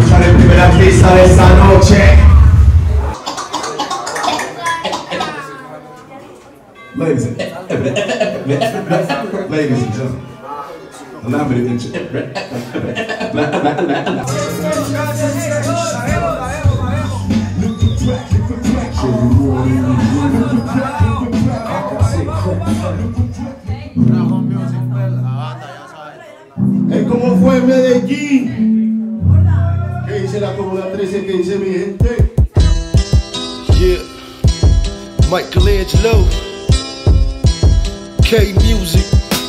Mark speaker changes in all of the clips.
Speaker 1: escuchar el primer artista de esta noche. Ladies and gentlemen, allow me to introduce.
Speaker 2: ¿Cómo fue en Medellín? ¿Qué dice la Comuna 13? ¿Qué dice mi gente?
Speaker 3: Yeah, Michelangelo, K-Music.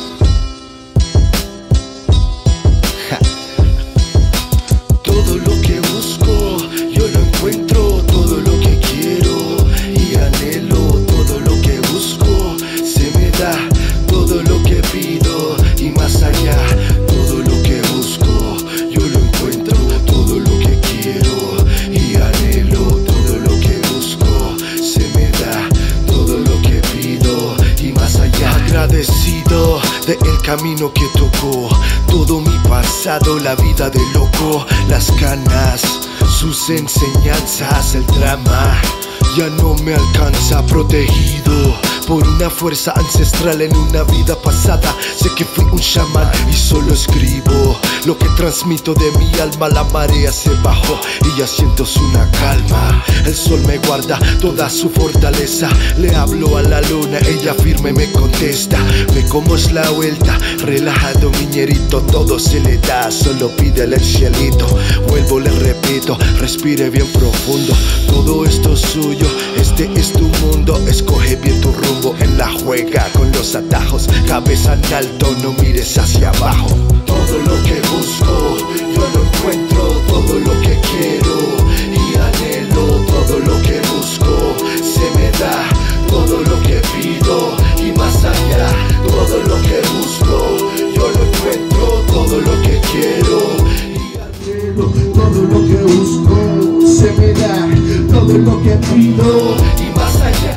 Speaker 3: Todo lo que busco, yo lo encuentro. Todo lo que quiero y anhelo, todo lo que busco, se me da. Todo lo que pido y más allá. Todo lo que busco, yo lo encuentro. Todo lo que quiero y anhelo, todo lo que busco, se me da. Todo lo que pido y más allá. Agradecido del camino que tocó, todo mi pasado, la vida de loco, las ganas, sus enseñanzas, el drama. Ya no me alcanza, protegido por una fuerza ancestral en una vida pasada. Sé que fui un chamán y solo escribo lo que transmito de mi alma. La marea se bajó y ya siento una calma. El sol me guarda toda su fortaleza. Le hablo a la luna, ella firme me contesta. Ve cómo es la vuelta, relajado miñerito, todo se le da. Solo pídele el cielito, vuelvo, le repito, respire bien profundo. Todo esto es suyo, este es tu mundo. Escoge bien tu rumbo, en la juega con los atajos. Cabeza en alto, no mires hacia abajo. Todo lo que busco, yo lo encuentro. Todo lo que quiero y anhelo, todo lo que busco, se me da. Todo lo que pido y más allá. Todo lo que busco, yo lo encuentro. Todo lo que quiero y anhelo, todo lo que busco, se me da. Todo lo que pido y más allá.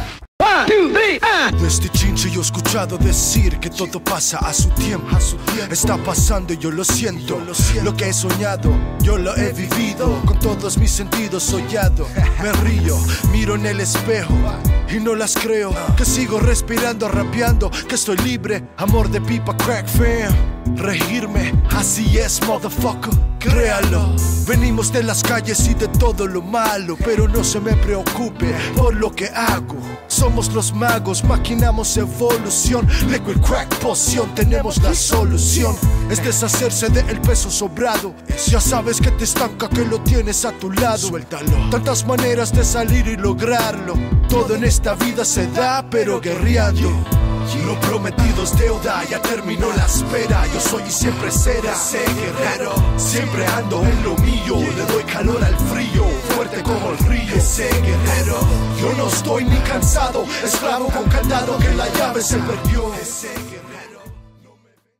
Speaker 3: Desde chinche yo he escuchado decir que todo pasa a su tiempo. Está pasando y yo lo siento. Lo que he soñado, yo lo he vivido. Con todos mis sentidos soñado. Me río, miro en el espejo y no las creo. Que sigo respirando, rapeando, que estoy libre. Amor de pipa, crack fam. Regirme, así es, motherfucker. Créalo, venimos de las calles y de todo lo malo. Pero no se me preocupe por lo que hago. Somos los magos, maquinamos evolución. Liquid crack poción, tenemos la solución. Es deshacerse del peso sobrado. Ya sabes que te estanca, que lo tienes a tu lado. Suéltalo. Tantas maneras de salir y lograrlo. Todo en esta vida se da, pero guerreando. Lo prometido es deuda, ya terminó la espera. Yo soy y siempre será ese guerrero. Siempre ando en lo mío, le doy calor al frío, fuerte como el río. Ese guerrero, yo no estoy ni cansado, esclavo con candado, que la llave se perdió. Ese guerrero no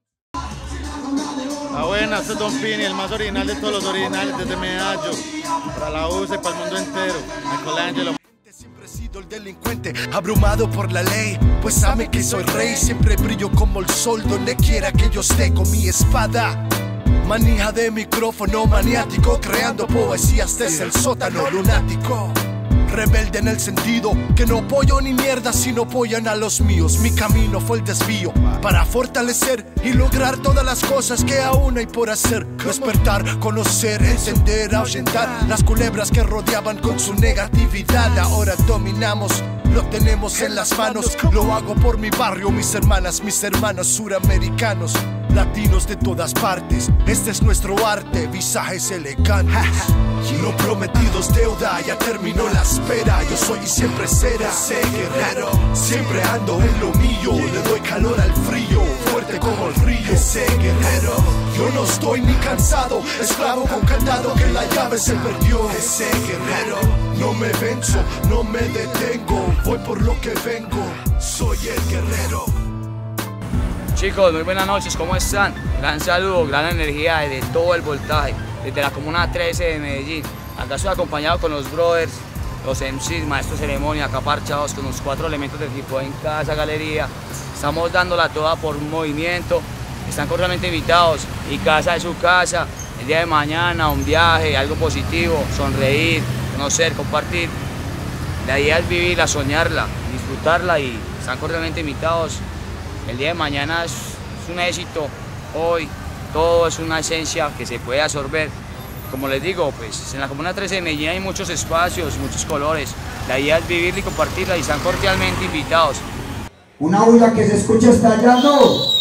Speaker 3: me...
Speaker 4: Buenas, este es Don Pini, el más original de todos los originales desde Medallo, para la USA y para el mundo entero. Michelangelo.
Speaker 3: Siempre he sido el delincuente, abrumado por la ley. Pues sabe que soy rey, siempre brillo como el sol donde quiera que yo esté con mi espada. Manija de micrófono maniático, creando poesías desde el sótano lunático. Rebelde en el sentido que no apoyo ni mierda si no apoyan a los míos. Mi camino fue el desvío para fortalecer y lograr todas las cosas que aún hay por hacer. Despertar, conocer, entender, ahuyentar las culebras que rodeaban con su negatividad. Ahora dominamos, lo tenemos en las manos. Lo hago por mi barrio, mis hermanas, mis hermanos suramericanos, latinos de todas partes. Este es nuestro arte, visajes elegantes. Lo prometido es deuda, ya terminó la espera. Yo soy y siempre será ese guerrero. Siempre ando en lo mío, le doy calor al frío, fuerte como el río. Ese guerrero, yo no estoy ni cansado, esclavo con candado, que la llave se perdió. Ese guerrero, no me venzo, no me detengo, voy por lo que vengo, soy el guerrero.
Speaker 5: Chicos, muy buenas noches, ¿cómo están? Gran saludo, gran energía desde todo el voltaje, desde la Comuna 13 de Medellín. Acá estoy acompañado con los brothers, los MCs, maestros de ceremonia, acá parchados con los 4 elementos del equipo en casa galería. Estamos dándola toda por un movimiento, están cordialmente invitados y casa es su casa. el día de mañana, un viaje, algo positivo, sonreír, conocer, compartir. La idea es vivirla, soñarla, disfrutarla y están cordialmente invitados. El día de mañana es un éxito, hoy todo es una esencia que se puede absorber. Como les digo, pues en la Comuna 13 de Medellín hay muchos espacios, muchos colores. La idea es vivirla y compartirla y están cordialmente invitados.
Speaker 6: Una bulla que se escucha estallando.